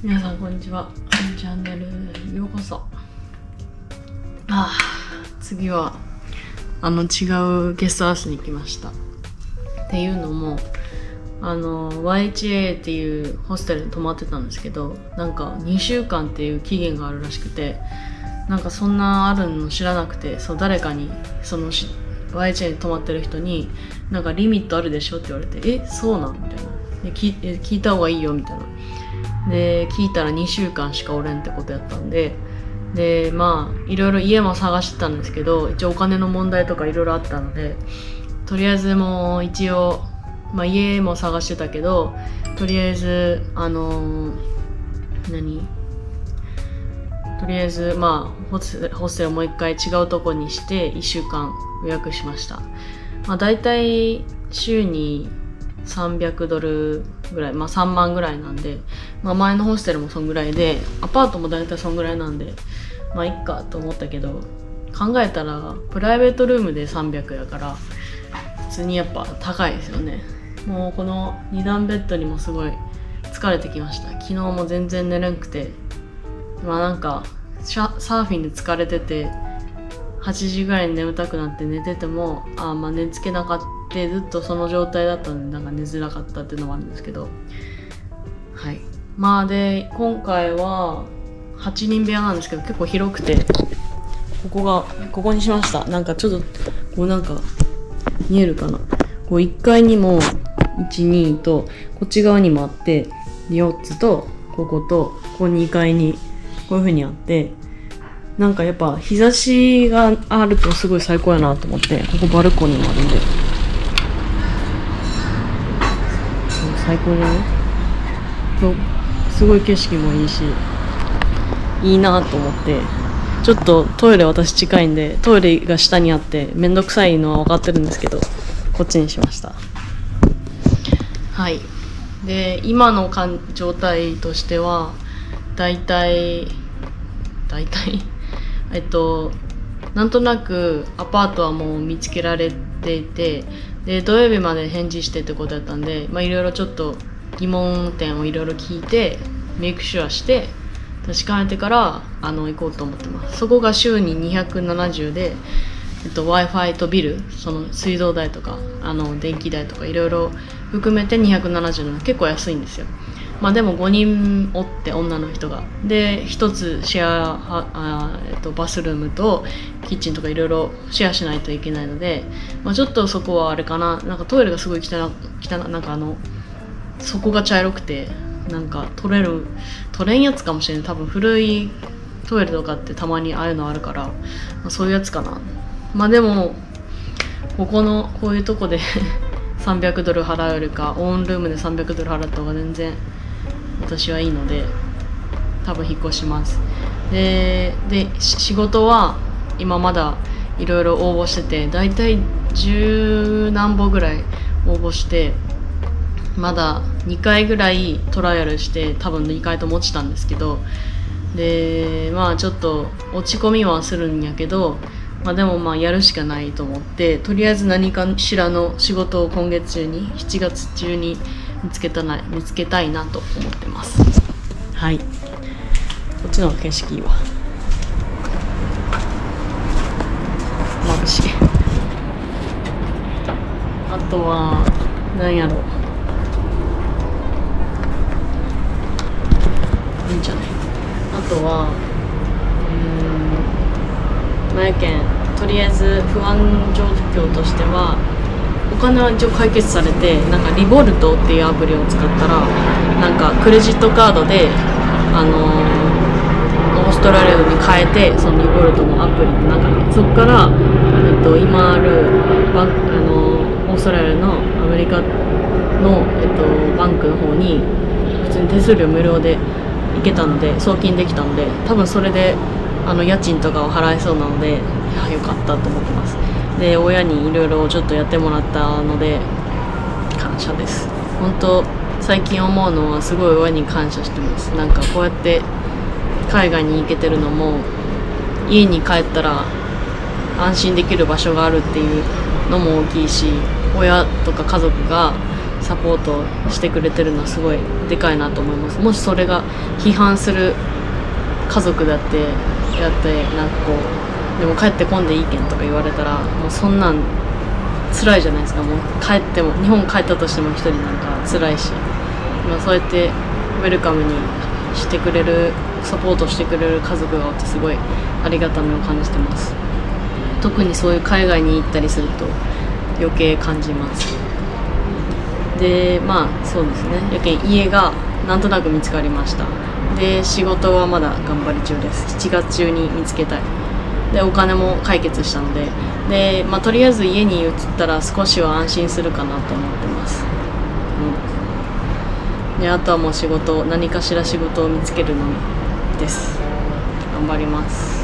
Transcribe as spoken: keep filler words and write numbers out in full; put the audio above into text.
皆さんこんにちは。チャンネルへようこそ。ああ、次はあの違うゲストハウスに来ました。っていうのもあの ワイエイチエー っていうホステルに泊まってたんですけど、なんかにしゅうかんっていう期限があるらしくて、なんかそんなあるの知らなくて、そう誰かにその ワイエイチエー に泊まってる人になんかリミットあるでしょって言われて、えそうなんみたいな。で 聞, 聞いた方がいいよみたいな。で聞いたらにしゅうかんしかおれんってことやったんで、でまあいろいろ家も探してたんですけど、一応お金の問題とかいろいろあったので、とりあえずもう一応、まあ、家も探してたけど、とりあえずあのー、何とりあえずまあホスホステルをもう一回違うとこにしていっしゅうかん予約しました。まあだいたい週にさんびゃくドルぐらい、まあさんまんぐらいなんで、まあ前のホステルもそんぐらいで、アパートもだいたいそんぐらいなんで、まあいっかと思ったけど、考えたらプライベートルームでさんびゃくやから、普通にやっぱ高いですよね。もうこのにだんベッドにもすごい疲れてきました。昨日も全然寝れんくて、まあなんかサーフィンで疲れてて、はちじぐらいに眠たくなって寝てても、あまあ寝つけなかった、ずっとその状態だったので、なんか寝づらかったっていうのもあるんですけど、はい。まあで、今回ははちにん部屋なんですけど、結構広くて、ここが、ここにしました。なんかちょっと、こうなんか、見えるかな。こういっかいにも、いち、にと、こっち側にもあって、よっつと、ここと、ここにかいに、こういう風にあって、なんかやっぱ日差しがあるとすごい最高やなと思って、ここバルコニーもあるんで。最高じゃない？そう、すごい景色もいいし、いいなと思って、ちょっとトイレ私近いんで、トイレが下にあってめんどくさいのは分かってるんですけど、こっちにしました。はい。で、今のかん状態としては、だいたい、だいたい、えっと、なんとなくアパートはもう見つけられていて、で土曜日まで返事してってことだったんで、まあいろいろちょっと疑問点をいろいろ聞いてメイクシュアして確かめてからあの行こうと思ってます。そこが週ににひゃくななじゅうで、えっと、Wi-Fi とビル、その水道代とかあの電気代とかいろいろ含めてにひゃくななじゅうなの結構安いんですよ。まあでもごにんおって女の人がでひとつシェアはあ、えっと、バスルームとキッチンとかいろいろシェアしないといけないので、まあ、ちょっとそこはあれかな、なんかトイレがすごい汚汚なんかあの底が茶色くてなんか取れる取れんやつかもしれない。多分古いトイレとかってたまにああいうのあるから、まあ、そういうやつかな。まあでもここのこういうとこでさんびゃくドル払うよりかオンルームでさんびゃくドル払った方が全然私はいいので、多分引っ越します。で、で仕事は今まだいろいろ応募してて、だいたい十何本ぐらい応募して、まだにかいぐらいトライアルして、多分にかいとも落ちたんですけど、でまあちょっと落ち込みはするんやけど、まあでもまあやるしかないと思って、とりあえず何かしらの仕事を今月中にしちがつ中に見つけたな見つけたいなと思ってます。はい。こっちの景色いいわ。眩しい。あとは何やろ。いいんじゃない。あとはうーん、何やけん。とりあえず不安状況としては。お金は一応解決されて、なんかリボルトっていうアプリを使ったらなんかクレジットカードであのー、オーストラリアに変えて、そのリボルトのアプリの中でそこから、えっと、今あるバン、あのー、オーストラリアのアメリカの、えっと、バンクの方に普通に手数料無料で行けたので、送金できたので、多分それであの家賃とかを払えそうなので、いやよかったと思ってます。で親にいろいろちょっとやってもらったので感謝です。本当最近思うのはすごい親に感謝してます。なんかこうやって海外に行けてるのも、家に帰ったら安心できる場所があるっていうのも大きいし、親とか家族がサポートしてくれてるのはすごいでかいなと思います。もしそれが批判する家族だってやってなんかこうでも帰ってこんでいいけんとか言われたらもうそんなん辛いじゃないですか。もう帰っても日本帰ったとしても一人なんか辛いし、まあ、そうやってウェルカムにしてくれるサポートしてくれる家族がおってすごいありがたみを感じてます。特にそういう海外に行ったりすると余計感じます。でまあそうですね、やけん家がなんとなく見つかりました。で仕事はまだ頑張り中です。しちがつ中に見つけたい。でお金も解決したのでで、まあ、とりあえず家に移ったら少しは安心するかなと思ってます、うん、であとはもう仕事何かしら仕事を見つけるのみです。頑張ります。